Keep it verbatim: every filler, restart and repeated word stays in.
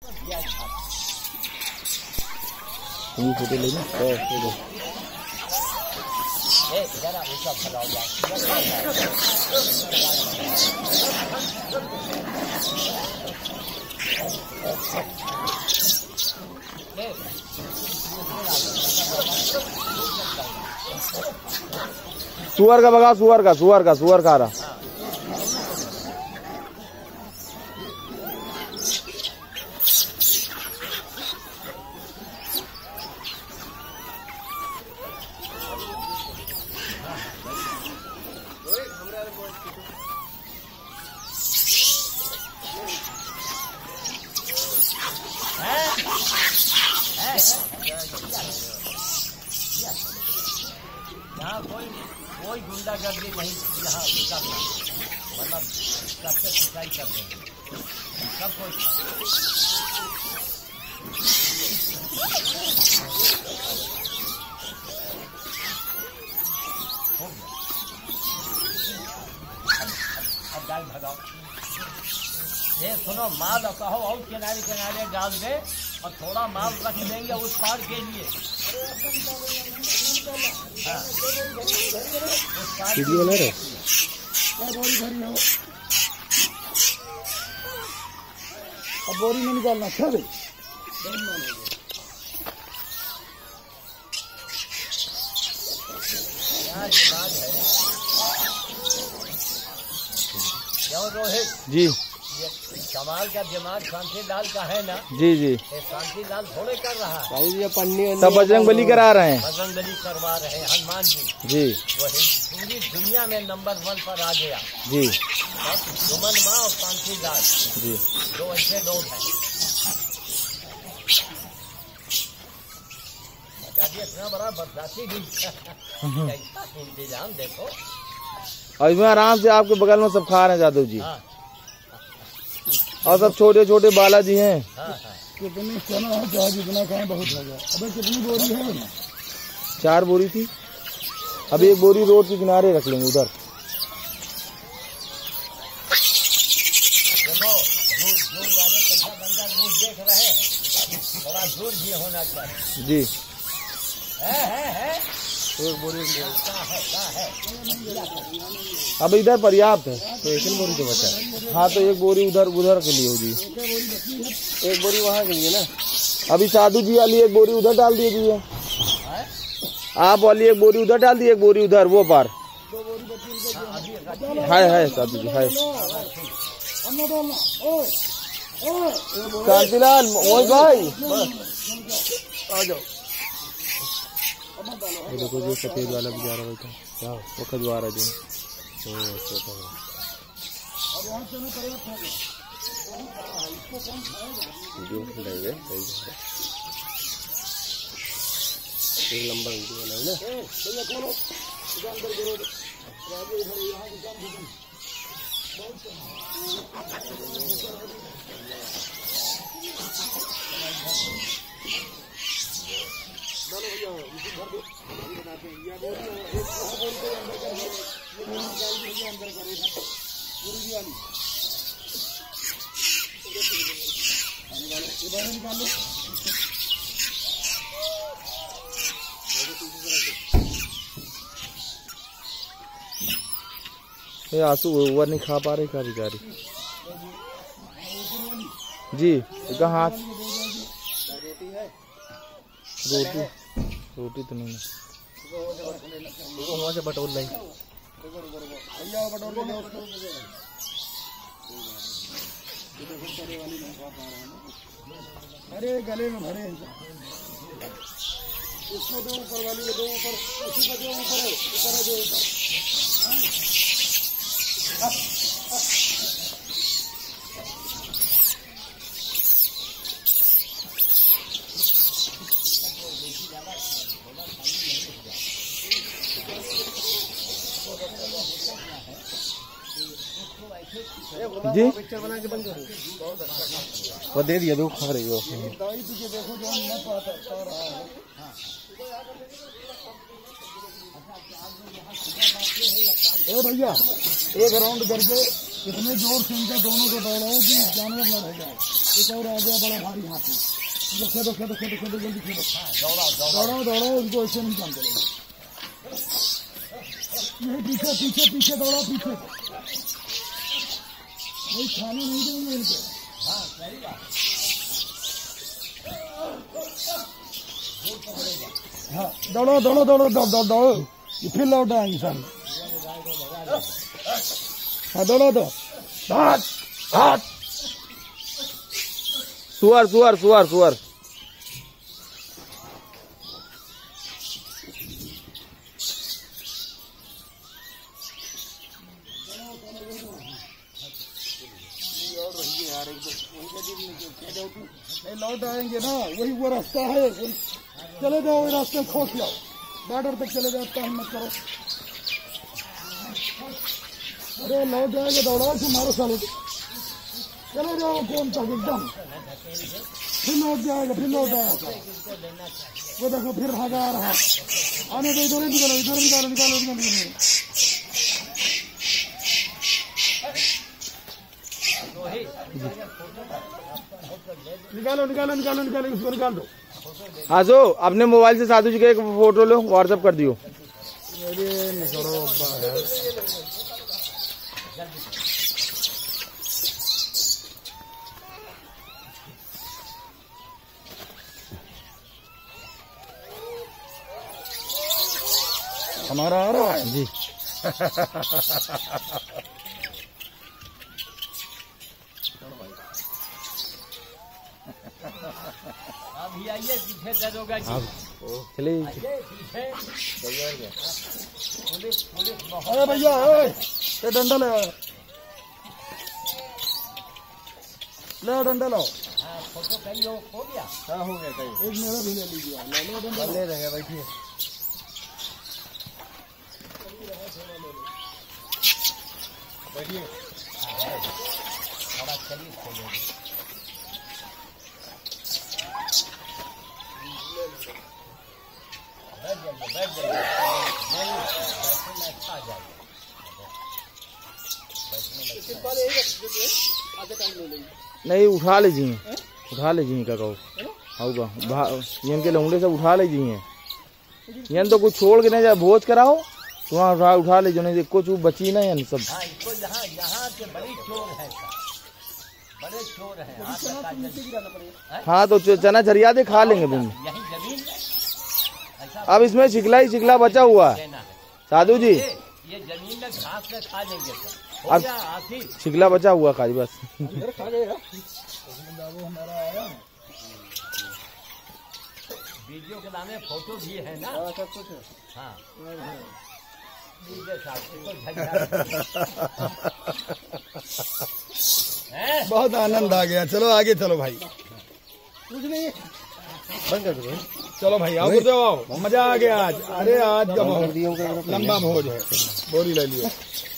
तुम फोटो लेना जरा उसका भला हो जाए। सुअर का बगा, सुअर का सुअर का सुअर खा रहा। यहाँ कोई कोई गुंडागर्दी नहीं यहाँ करना, मतलब सबसे सिंचाई कर देंगे सब कोई। अब गाय भगाओ। ये सुनो, माल कहो और किनारे किनारे डाल दे और थोड़ा माल रख देंगे उस पार के लिए। हाँ। वीडियो ले रहे अब बोरी में निकालना सब रोहित जी। कमाल का दिमाग शांति लाल का है ना। जी जी। शांति लाल थोड़े कर रहा है, सब बजरंग बली करा रहे हैं। बजरंग बली करवा रहे हैं हनुमान जी। जी। वो पूरी दुनिया में नंबर वन पर आ गया। जी। सुमन माँ और शांति लाल जी दो अच्छे लोग हैं। इतना बड़ा बदलासी भी इंतजाम देखो। और इसमें आराम से आपके बगल में सब खा रहे हैं जादव जी। हाँ। और सब छोटे छोटे बालाजी हैं। हाँ हाँ। कितनी चना है, चाहे जितना खाए बहुत हो गया। अबे कितनी बोरी है ना? चार बोरी थी, अभी एक बोरी रोड के किनारे रख लेंगे उधर। देखो दूर दूर वाले कैसा बंदा मुँह देख रहे हैं, थोड़ा दूर भी होना चाहिए। जी। है है है एक बोरी क्या है क्या है। अब इधर पर्याप्त है तो एक बोरी तो बचा। हाँ तो एक बोरी उधर उधर के लिए हो जी, एक बोरी वहाँ के लिए ना। अभी साधु जी वाली एक बोरी उधर डाल दिए जी, आप वाली एक बोरी उधर डाल दी, एक बोरी उधर वो पार। है है साधु जी है। शांतिलाल मोहन भाई आ जाओ। ये देखो जो सफेद वाला भी जा रहा था, क्या वो खजवा रहा जो एक लंबा वीडियो बनाओ ना। ये आंसू ओवर नहीं खा पा रहे क्या बेचारी जी। इसका हाथ रोटी रोटी तो नहीं, वहाँ से बटोर नहीं। अरे गले में भरे इसको दो ऊपर वाली को दो ऊपर, उसी का जो ऊपर है ऊपर है जो ऊपर। जी पिक्चर बना के बंद करो। वो दे दिया, दो खा रही हो। दाई तुझे देखो जो न पाता पा रहा है। ए भैया एक राउंड करके इतने जोर से इनका दोनों को दौड़ाओ कि जानवर न रह जाए। एक और आ गया बड़ा भारी हाथी, जो खेदो खेदो खेदो खेदो जल्दी खेदो, दौड़ाओ दौड़ाओ, इनको ऐसे नहीं काम करेगा। यही पीछे पीछे पीछे दौड़ाओ, पीछे नहीं खाने नहीं देंगे इनको। हाँ सही बात। हाँ दौड़ो दौड़ो दौड़ो दौड़ो दौड़ो दौड़ो, ये फिर लौट आएंगे सारे। हाँ दौड़ो दो, हाथ हाथ सुअर सुअर सुअर सुअर नहीं लौट आएंगे ना, वही वो रास्ता है, वही चले जाओ, वही रास्ते खोस जाओ, बॉर्डर तक चले जाओ, टाइम मत करो। अरे लौट जाएंगे, दौड़ाओ तुम मारो सालों, चले जाओ कौन तक एकदम, फिर लौट जाएगा, फिर लौट आएगा। वो देखो फिर भागा आ रहा, आने दो, इधर निकालो, इधर निकालो निकालो निकालो निकालो निकालो निकालो निकालो, इसको निकाल दो। हाँ सो अपने मोबाइल से साधु जी का एक फोटो लो, व्हाट्सएप कर दियो। अरे निकलो हमारा आ रहा है जी। अभी आइए पीछे दरोगा जी, चले आइए पीछे। पुलिस पुलिस बहुत अरे भैया ए, ये डंडा ले ले डंडा लो। हाँ, फोटो कहीं हो हो गया। हाँ हो गया कहीं, एक मेरा भी ले लीजिए, ले लो डंडा ले रहेगा, बैठिए। बैठिए थोड़ा चलिए खोलेंगे। बैठ जाइए बैठ जाइए, नहीं बैठने में अच्छा आ जाएगा, बैठने में नहीं उठा लीजिए, उठा लीजिए का कहो होगा यन के लौंडे सब उठा लीजिए, यन तो कुछ छोड़ के नहीं जाए, भोज कराओ तो वहाँ उठा उठा लीजिए, नहीं कुछ बची ना यन सब। हाँ इसको यहाँ यहाँ के बड़ी चोर है, बड़े चोर हैं। हाँ तो च- चना चरिया दे खा लेंगे तुम। यही जमीन ऐसा अब इसमें छिकला ही छिकला बचा हुआ है देना है, साधु जी, ये ये जमीन में घास में खा लेंगे सब। हो अब- गया आखिर छिकला बचा हुआ खाली बस। वीडियो के नामे फोटो भी है ना, सब कुछ है। हाँ वीडियो साहब इसको हैं? बहुत आनंद आ गया। चलो आगे चलो भाई, बंद कर दो भाई। चलो भाई आओ तो आओ, मजा आ गया आज। अरे आज का बहुत लंबा भोज है, बोरी ले लियो।